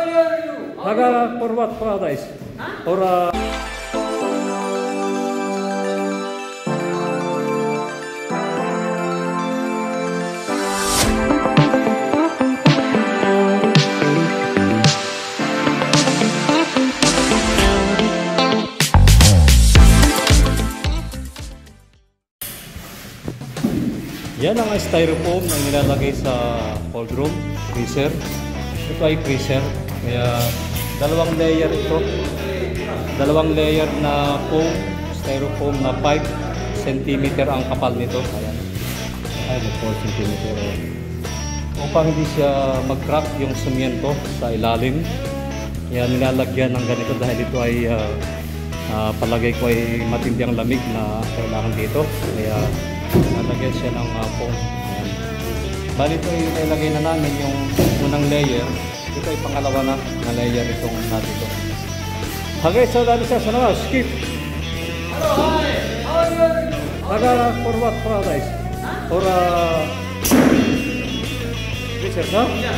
Naga for what paradise? For yan ang styrofoam na nilalagay sa cold room, freezer. Ito ay freezer, kaya dalawang layer ito. Dalawang layer na foam, styrofoam na 5 cm ang kapal nito. Ayan. Ay, 4 cm. Upang hindi siya mag-crack yung semento sa ilalim, kaya nilalagyan ng ganito dahil ito ay palagay ko ay matinding lamig na kailangan dito. Kaya nalagyan siya ng foam. Bali ito ilagay na namin yung unang layer. Ito ay pangalawa na layer itong dito. Okay, so dali siya sa naman. Skip! Hello, hi! How are you? Naga for what paradise? For research, no? Yeah.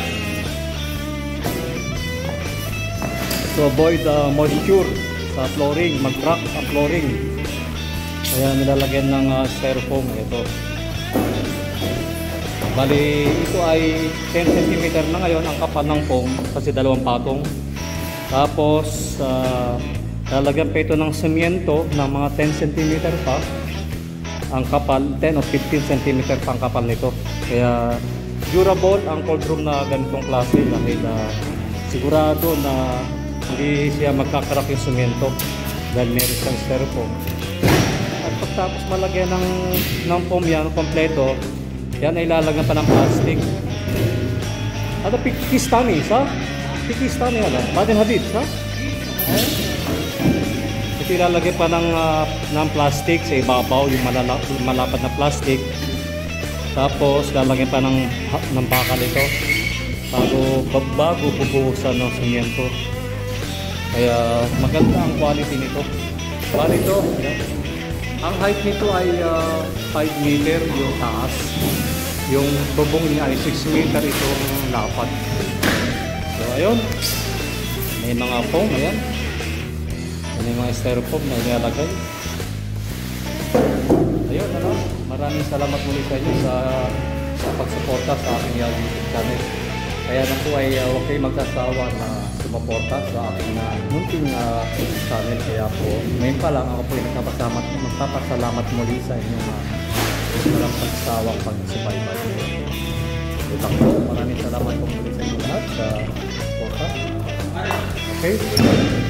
To avoid moisture sa flooring, mag-crack ang flooring. Kaya nilalagyan ng styrofoam. Ito. Bali, ito ay 10 cm na ngayon ang kapal ng foam kasi dalawang patong. Tapos, lalagyan pa ito ng semento ng mga 10 cm pa ang kapal, 10 o 15 cm pa ang kapal nito. Kaya, durable ang cold room na ganitong klase dahil sigurado na hindi siya magkakarak yung semento dahil meron siyang styrofoam. At pagtapos malagyan ng foam yan, kompleto, yan ay lalagyan pa ng plastic. Ada Pakistani, sa? Pakistani ada. Padin hadid, sa? Ito ilalagay pa ng plastic sa ibabaw, yung malapad na plastic. Tapos lalagyan pa ng bakal ito bago bubuhusan ng semento. Kaya maganda ang quality nito. Bali ito, ang height nito ay 5 meter yung taas. Yung bubong niya ay 6 meter itong lapad. So ayun, may mga foam, ayan. May mga styrofoam na ilalagay. Ayun, maraming salamat muli sa inyo sa pagsuporta sa aking YouTube channel. Kaya na po ay huwag kayong magsasawa na sumuporta sa aking munting channel. Kaya po, ngayon pa lang ako po ay magpapasalamat muli sa inyong walang pagsawang pagsubaybay. Ito po, maraming salamat po muli sa inyo lahat sa suporta. Okay?